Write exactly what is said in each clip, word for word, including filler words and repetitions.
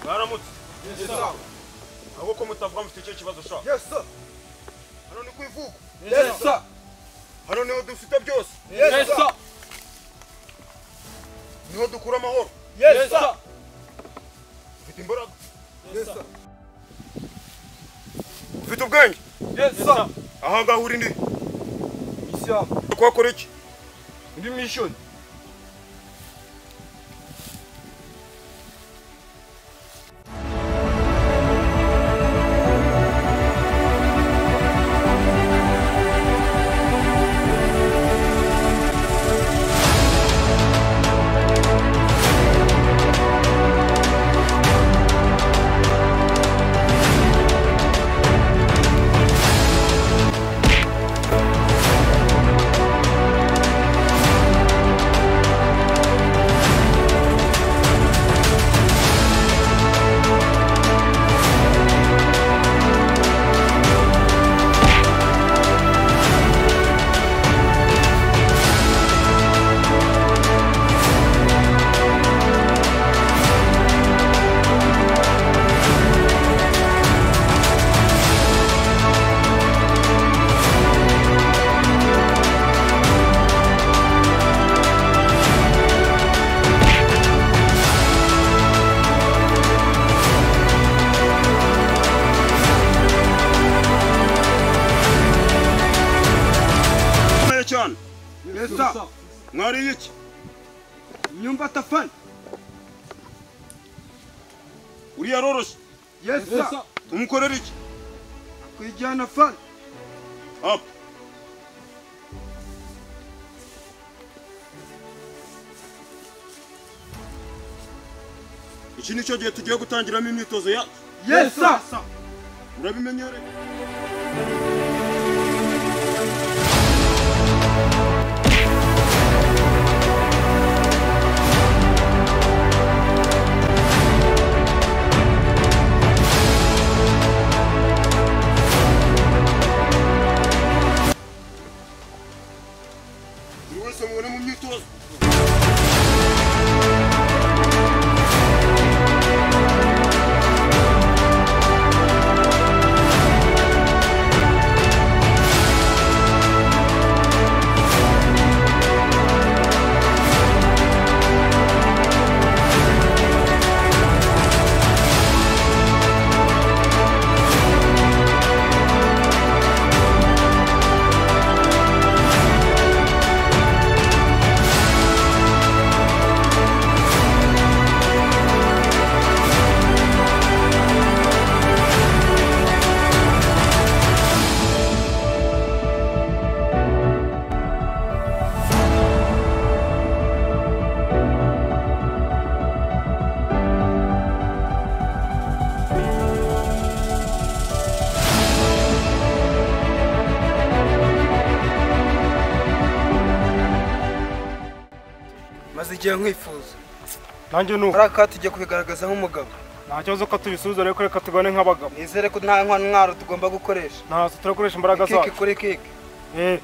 Baramutse. Yes sir. Aho ko mutavuga mufite icyo kibazo sha. Yes sir. Hano ni kwivuga. Yes sir. Hano niho dufite byose. Yes sir. Niho dukura amahoro. Yes sir. Ufite imbaraga. Yes sir. Ufite ubwenge. Yes sir. Aha ngaho uri ndi. Mission. Twakora iki? Ndi mission. Yes sir. Mwari iki? Nyumba tafani. Uri yaroroshe. Yes sir. Tumukorera iki? Kwijana fani. Up. Iki ni cyo gihe tugiye gutangiramo imyitozo ya. Yes sir. Urabimenyere. Mubone mu myitozo. Maze igihe nkwifuza. Nanjye nuko. Araka tujye kubigaragaza nk'umugabo. Nta kibazo ko tubisubiza reko reka tugane nk'abagabo. Nizere ko nta ntwaro tugomba gukoresha. Nta turakoresha imbaraga zacu. Kiki kuri kiki. Eh.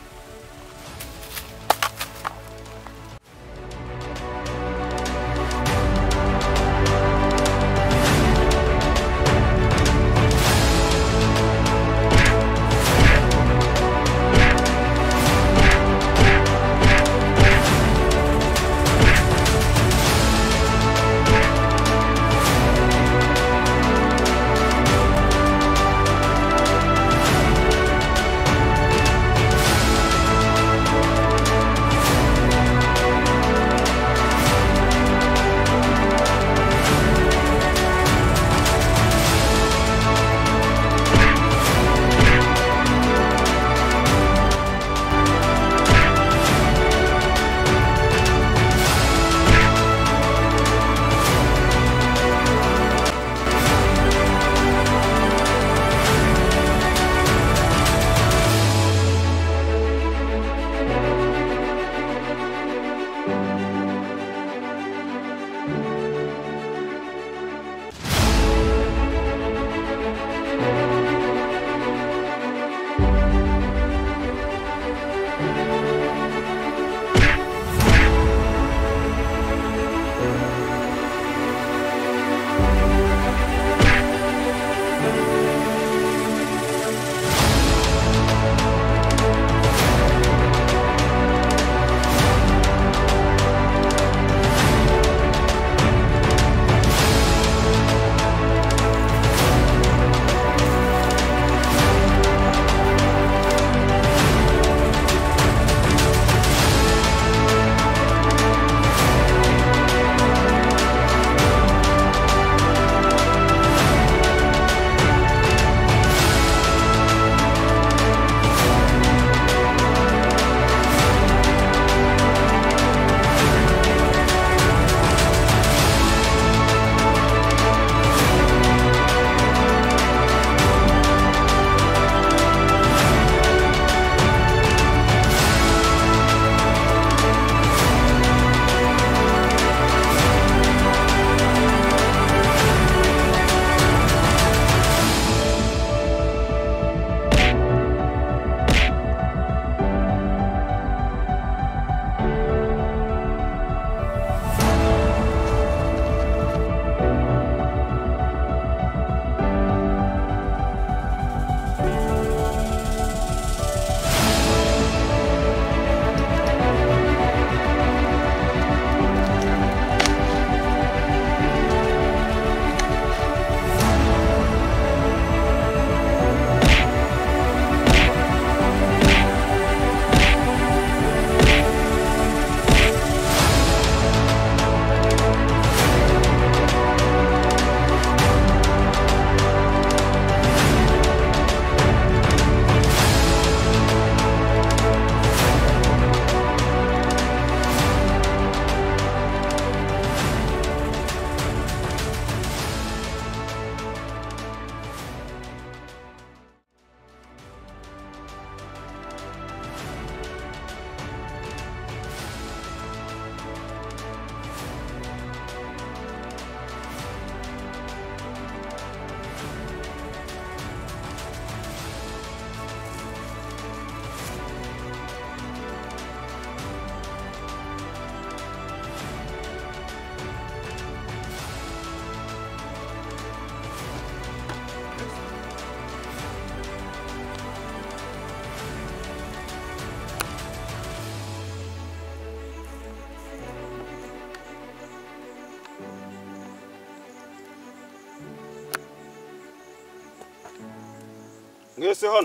mwese hano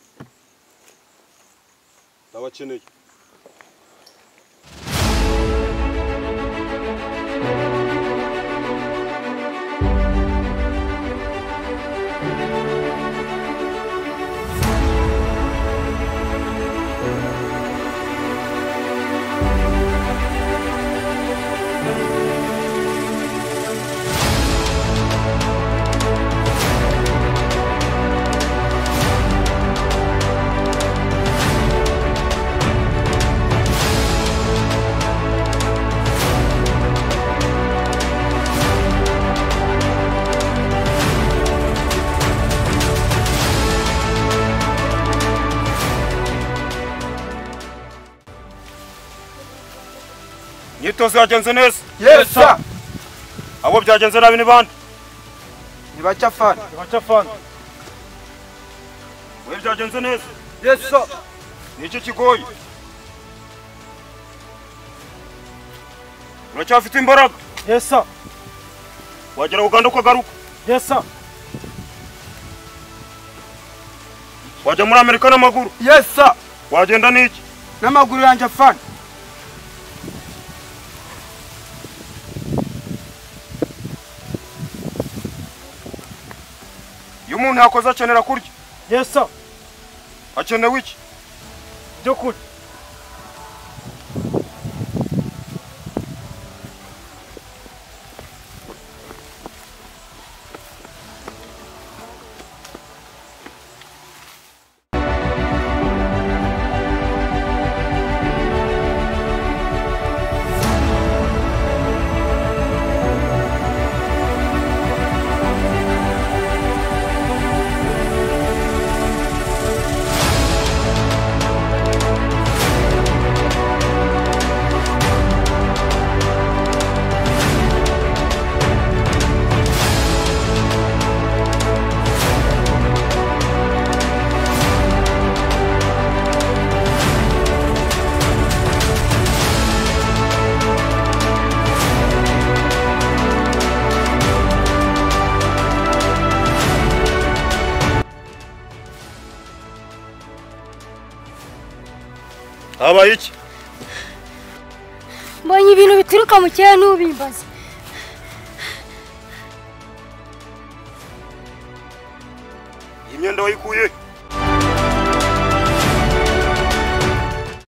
ndabakeneye. Nyitozo yagenze neza. Yes sir. Abo byagenze nabi ni bande? Ni bacha fan. Ni bacha fan. Wewe byagenze neza. Yes sir. Niki kigoyi? Uracyafite imbaraga? Yes sir. Wagera Uganda ukagaruka? Yes sir. Wajya muri Amerika n'amaguru? Yes sir. Wagenda niki? N'amaguru yanje fan. Umuntu yakoze akenera kurya? Yes sir. Akenewe iki? Byo kurya. Aba iki? Mbonye ibintu bituruka mu cyane n'ubimbaza. Imyenda wayikuye?